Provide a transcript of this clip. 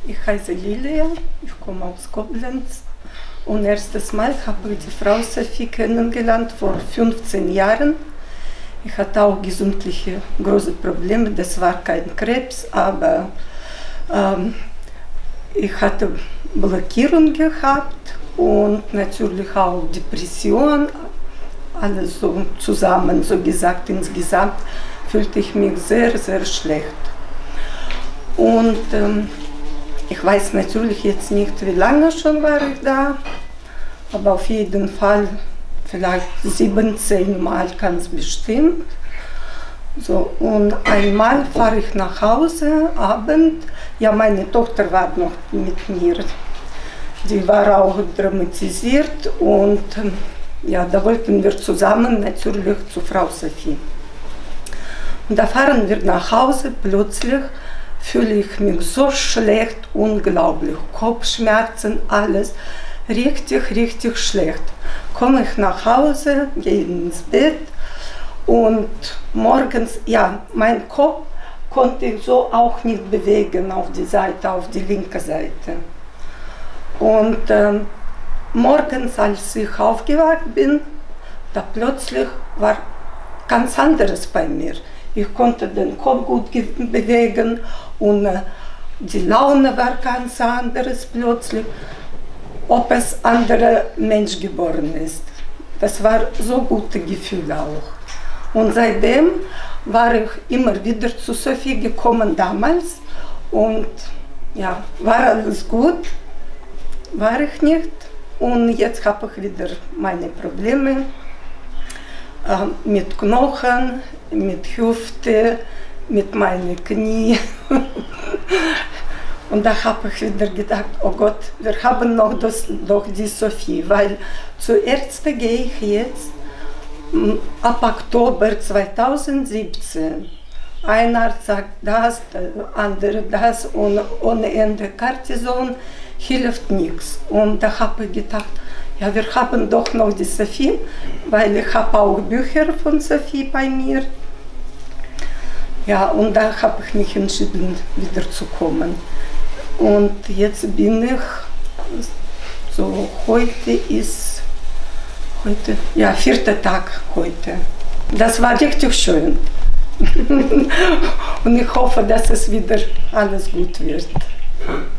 Ich heiße Lilia, ich komme aus Koblenz und erstes Mal habe ich die Frau Sophie kennengelernt vor 15 Jahren. Ich hatte auch gesundliche große Probleme, das war kein Krebs, aber ich hatte Blockierung gehabt und natürlich auch Depression, alles so zusammen, so gesagt, insgesamt fühlte ich mich sehr, sehr schlecht. Und ich weiß natürlich jetzt nicht, wie lange schon war ich da, aber auf jeden Fall vielleicht 17 Mal ganz bestimmt. So, und einmal fahre ich nach Hause, Abend, ja, meine Tochter war noch mit mir, die war auch dramatisiert und ja, da wollten wir zusammen natürlich zu Frau Sophie. Und da fahren wir nach Hause, plötzlich fühle ich mich so schlecht, unglaublich, Kopfschmerzen, alles, richtig, richtig schlecht. Komme ich nach Hause, gehe ins Bett und morgens, ja, mein Kopf konnte ich so auch nicht bewegen auf die Seite, auf die linke Seite. Und morgens, als ich aufgewacht bin, da plötzlich war ganz anderes bei mir. Ich konnte den Kopf gut bewegen und die Laune war ganz anderes plötzlich, ob es ein anderer Mensch geboren ist. Das war so gute Gefühl auch. Und seitdem war ich immer wieder zu Sophie gekommen damals und ja, war alles gut, war ich nicht. Und jetzt habe ich wieder meine Probleme mit Knochen, mit Hüfte, mit meinen Knie. Und da habe ich wieder gedacht, oh Gott, wir haben noch die Sophie, weil zur Ärzte gehe ich jetzt ab Oktober 2017. Ein Arzt sagt das, der andere das und ohne Ende Cortison hilft nichts. Und da habe ich gedacht, ja, wir haben doch noch die Sophie, weil ich habe auch Bücher von Sophie bei mir. Ja, und da habe ich mich entschieden, wieder zu kommen. Und jetzt bin ich, so heute ist, ja, 4. Tag heute. Das war richtig schön. Und ich hoffe, dass es wieder alles gut wird.